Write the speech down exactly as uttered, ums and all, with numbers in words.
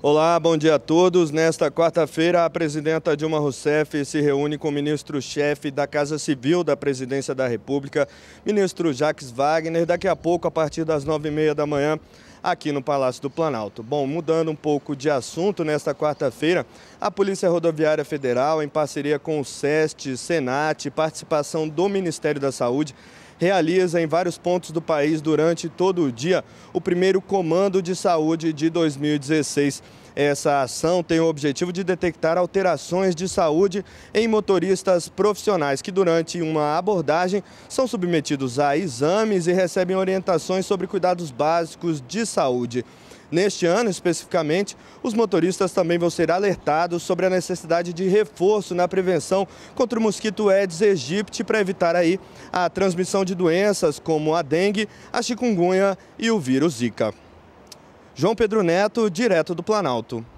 Olá, bom dia a todos. Nesta quarta-feira, a presidenta Dilma Rousseff se reúne com o ministro-chefe da Casa Civil da Presidência da República, ministro Jacques Wagner, daqui a pouco, a partir das nove e meia da manhã, aqui no Palácio do Planalto. Bom, mudando um pouco de assunto, nesta quarta-feira, a Polícia Rodoviária Federal, em parceria com o SEST, Senat, participação do Ministério da Saúde, realiza em vários pontos do país durante todo o dia o primeiro Comando de Saúde de dois mil e dezesseis. Essa ação tem o objetivo de detectar alterações de saúde em motoristas profissionais que durante uma abordagem são submetidos a exames e recebem orientações sobre cuidados básicos de saúde. Neste ano, especificamente, os motoristas também vão ser alertados sobre a necessidade de reforço na prevenção contra o mosquito Aedes aegypti para evitar aí a transmissão de doenças como a dengue, a chikungunya e o vírus Zika. João Pedro Neto, direto do Planalto.